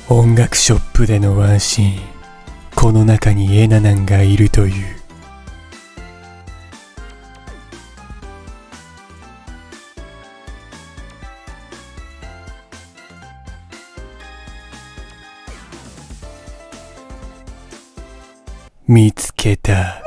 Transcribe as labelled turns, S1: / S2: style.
S1: 音楽ショップでのワンシーン、この中にエナナンがいるという。見つけた。